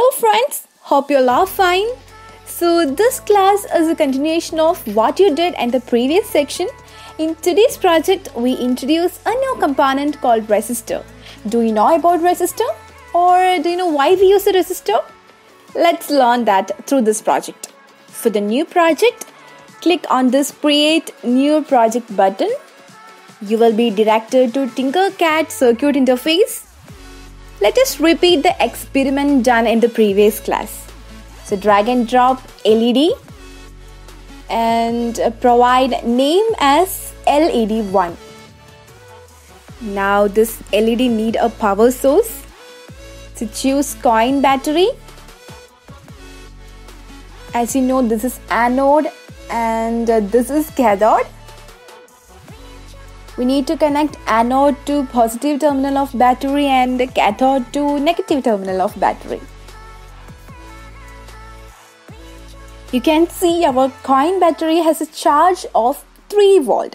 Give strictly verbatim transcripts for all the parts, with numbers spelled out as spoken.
Hello friends, hope you're all fine. So this class is a continuation of what you did in the previous section. In today's project, we introduce a new component called resistor. Do you know about resistor? Or do you know why we use a resistor? Let's learn that through this project. For the new project, click on this Create New Project button. You will be directed to Tinkercad circuit interface. Let us repeat the experiment done in the previous class. So drag and drop L E D and provide name as L E D one. Now this L E D need a power source. So choose coin battery. As you know, this is anode and this is cathode. We need to connect anode to positive terminal of battery and cathode to negative terminal of battery. You can see our coin battery has a charge of three volt.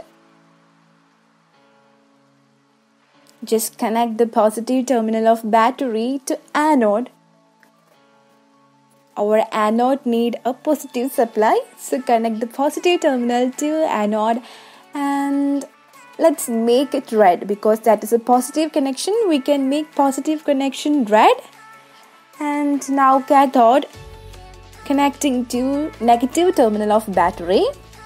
Just connect the positive terminal of battery to anode. Our anode need a positive supply, so connect the positive terminal to anode and let's make it red because that is a positive connection. We can make positive connection red. And now cathode connecting to negative terminal of battery.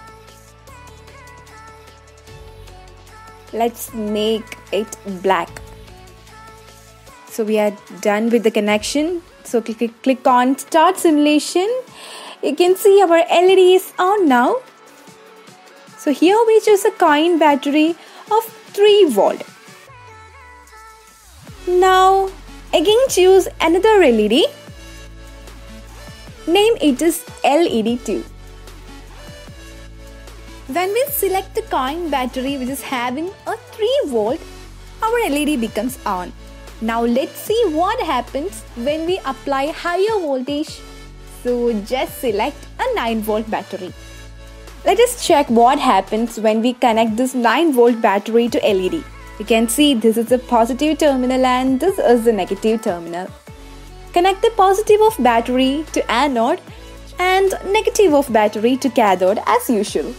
Let's make it black. So we are done with the connection. So click, click on Start Simulation. You can see our L E D is on now. So here we choose a coin battery of three volt. Now again choose another L E D. Name it is L E D two. When we select the coin battery which is having a three volt, our L E D becomes on. Now let's see what happens when we apply higher voltage. So just select a nine volt battery. Let us check what happens when we connect this nine volt battery to L E D. You can see this is the positive terminal and this is the negative terminal. Connect the positive of battery to anode and negative of battery to cathode as usual.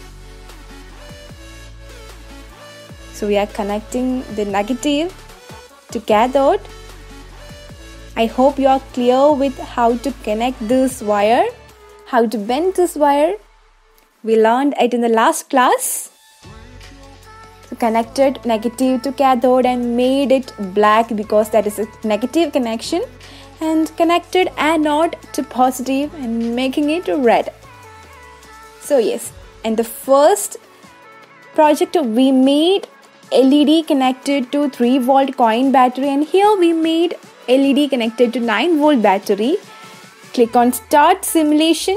So we are connecting the negative to cathode. I hope you are clear with how to connect this wire, how to bend this wire. We learned it in the last class. So connected negative to cathode and made it black because that is a negative connection, and connected anode to positive and making it red. So yes, in the first project we made L E D connected to three volt coin battery, and here we made L E D connected to nine volt battery. Click on Start Simulation.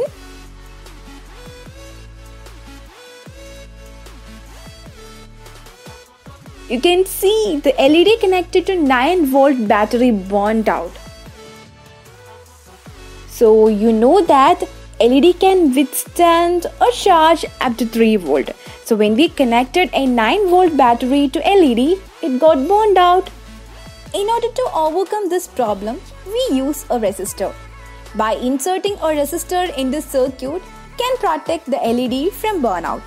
You can see the L E D connected to nine volt battery burned out. So you know that L E D can withstand a charge up to three volt. So when we connected a nine volt battery to L E D, it got burned out. In order to overcome this problem, we use a resistor. By inserting a resistor in the circuit can protect the L E D from burnout.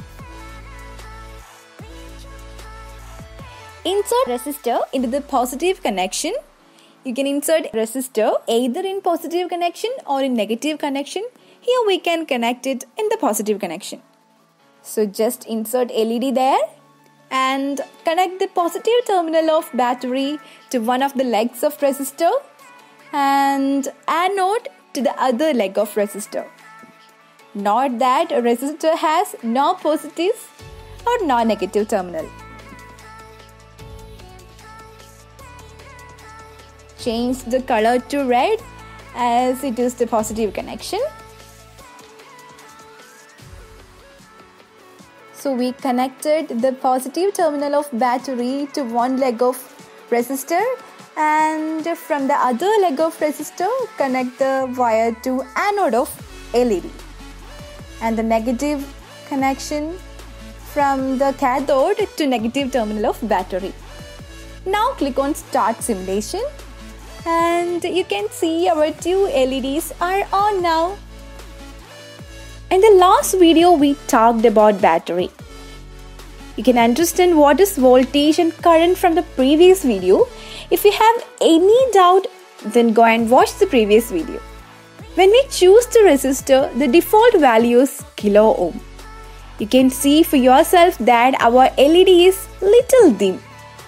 Insert resistor into the positive connection. You can insert resistor either in positive connection or in negative connection. Here we can connect it in the positive connection. So just insert L E D there and connect the positive terminal of battery to one of the legs of resistor and anode to the other leg of resistor. Note that a resistor has no positive or no negative terminal. Change the color to red as it is the positive connection. So we connected the positive terminal of battery to one leg of resistor, and from the other leg of resistor connect the wire to anode of L E D, and the negative connection from the cathode to negative terminal of battery. Now click on Start Simulation. And you can see our two L E Ds are on now. In the last video we talked about battery. You can understand what is voltage and current from the previous video. If you have any doubt, then go and watch the previous video. When we choose the resistor, the default value is kilo ohm. You can see for yourself that our L E D is little dim.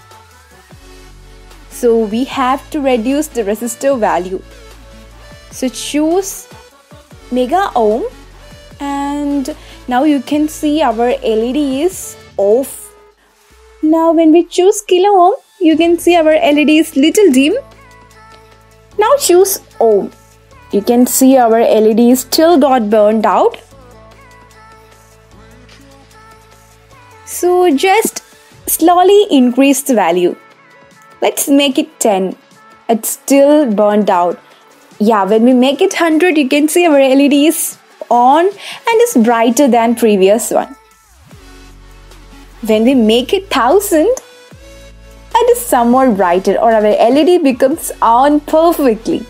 So we have to reduce the resistor value. So choose mega ohm, and now you can see our L E D is off. Now when we choose kilo ohm, you can see our L E D is little dim. Now choose ohm. You can see our L E D still got burned out. So just slowly increase the value. Let's make it ten. It's still burned out. Yeah, when we make it one hundred, you can see our L E D is on and is brighter than previous one. When we make it one thousand, it is somewhat brighter, or our L E D becomes on perfectly.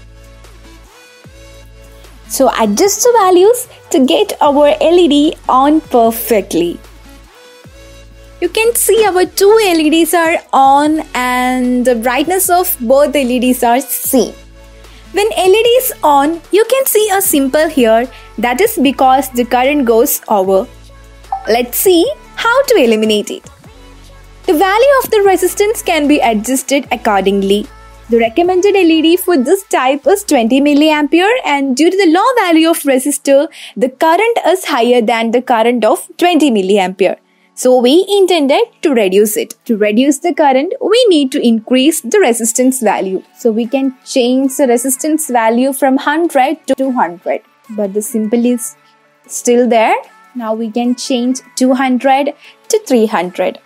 So adjust the values to get our L E D on perfectly. You can see our two L E Ds are on and the brightness of both L E Ds are same. When L E D is on, you can see a symbol here. That is because the current goes over. Let's see how to eliminate it. The value of the resistance can be adjusted accordingly. The recommended L E D for this type is twenty milliampere, and due to the low value of resistor, the current is higher than the current of twenty milliampere. So we intended to reduce it. To reduce the current, we need to increase the resistance value. So we can change the resistance value from one hundred to two hundred. But the symbol is still there. Now we can change two hundred to three hundred.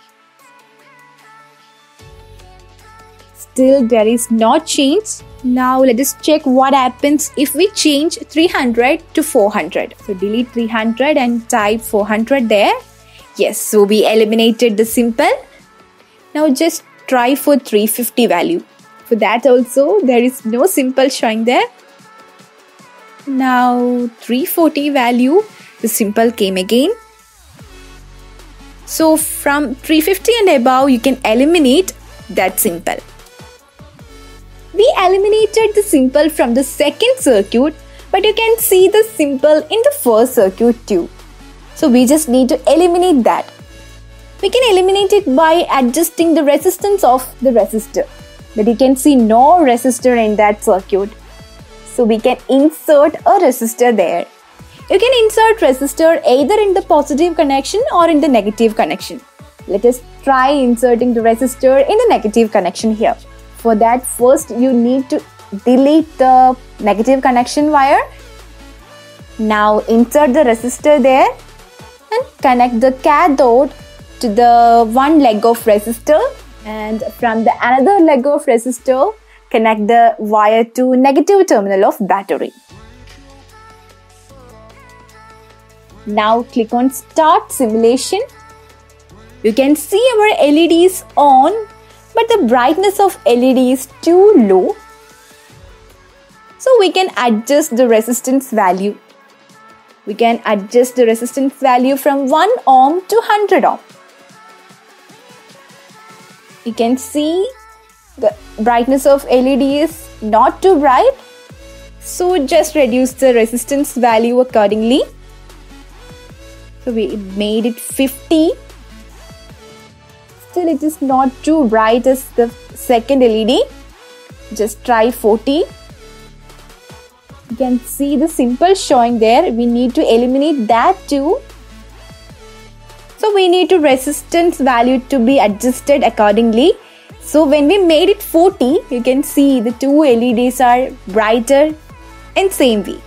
Still there is no change. Now let us check what happens if we change three hundred to four hundred. So delete three hundred and type four hundred there. Yes, so we eliminated the symbol. Now just try for three fifty value. For that also there is no symbol showing there. Now three forty value, the symbol came again. So from three fifty and above you can eliminate that symbol. We eliminated the symbol from the second circuit, but you can see the symbol in the first circuit too. So we just need to eliminate that. We can eliminate it by adjusting the resistance of the resistor. But you can see no resistor in that circuit. So we can insert a resistor there. You can insert resistor either in the positive connection or in the negative connection. Let us try inserting the resistor in the negative connection here. For that, first you need to delete the negative connection wire. Now insert the resistor there and connect the cathode to the one leg of resistor, and from the another leg of resistor connect the wire to negative terminal of battery. Now click on Start Simulation. You can see our L E D is on, but the brightness of L E D is too low. So we can adjust the resistance value. We can adjust the resistance value from one ohm to one hundred ohm. You can see the brightness of L E D is not too bright. So just reduce the resistance value accordingly. So we made it fifty. Still it is not too bright as the second L E D. Just try forty. You can see the symbol showing there. We need to eliminate that too. So we need to resistance value to be adjusted accordingly. So when we made it forty, you can see the two L E Ds are brighter in same way.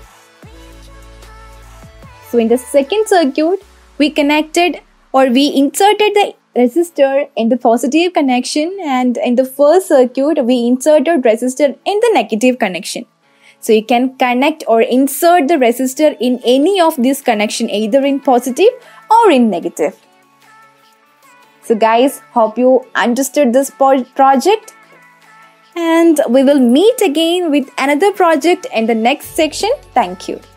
So in the second circuit, we connected or we inserted the resistor in the positive connection, and in the first circuit, we inserted resistor in the negative connection. So you can connect or insert the resistor in any of these connection, either in positive or in negative. So guys, hope you understood this project. And we will meet again with another project in the next section. Thank you.